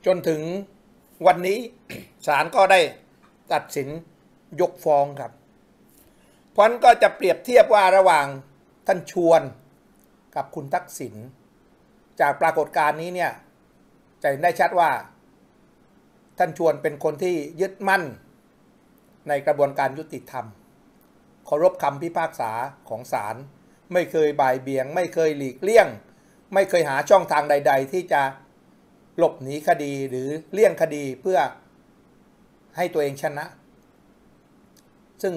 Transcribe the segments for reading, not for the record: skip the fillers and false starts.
จนถึงวันนี้ ศาลก็ได้ตัดสินยกฟ้องครับเพราะนั้นก็จะเปรียบเทียบว่าระหว่างท่านชวนกับคุณทักษิณจากปรากฏการณ์นี้เนี่ยจะเห็นได้ชัดว่าท่านชวนเป็นคนที่ยึดมั่นในกระบวนการยุติธรรมเคารพคำพิพากษาของศาลไม่เคยบ่ายเบี่ยงไม่เคยหลีกเลี่ยงไม่เคยหาช่องทางใดๆที่จะหลบหนีคดีหรือเลี่ยงคดีเพื่อให้ตัวเองชนะซึ่ง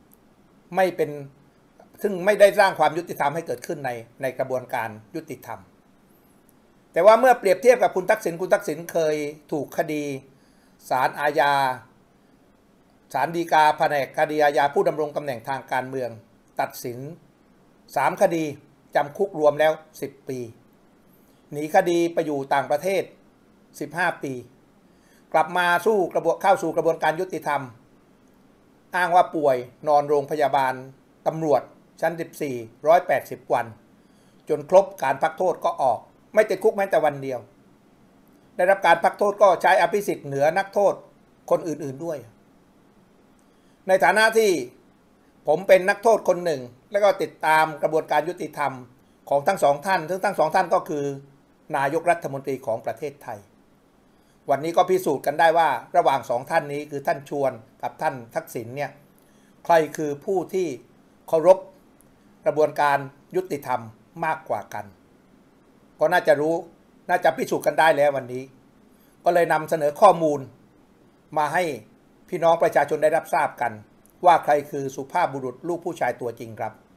ไม่ได้สร้างความยุติธรรมให้เกิดขึ้นในกระบวนการยุติธรรมแต่ว่าเมื่อเปรียบเทียบกับคุณทักษิณเคยถูกคดีศาลอาญาศาลฎีกาแผนกคดีอาญาผู้ดำรงตำแหน่งทางการเมืองตัดสิน3 คดีจำคุกรวมแล้ว10 ปีหนีคดีไปอยู่ต่างประเทศ15 ปีกลับมาเข้าสู่กระบวนการยุติธรรมอ้างว่าป่วยนอนโรงพยาบาลตำรวจชั้น14 180 วันจนครบการพักโทษก็ออกไม่ติดคุกแม้แต่วันเดียวได้รับการพักโทษก็ใช้อภิสิทธิ์เหนือนักโทษคนอื่นๆด้วยในฐานะที่ผมเป็นนักโทษคนหนึ่งแล้วก็ติดตามกระบวนการยุติธรรมของทั้งสองท่านซึ่งทั้งสองท่านก็คือนายกรัฐมนตรีของประเทศไทยวันนี้ก็พิสูจน์กันได้ว่าระหว่างสองท่านนี้คือท่านชวนกับท่านทักษิณเนี่ยใครคือผู้ที่เคารพกระบวนการยุติธรรมมากกว่ากันก็น่าจะพิสูจน์กันได้แล้ววันนี้ก็เลยนำเสนอข้อมูลมาให้พี่น้องประชาชนได้รับทราบกันว่าใครคือสุภาพบุรุษลูกผู้ชายตัวจริงครับ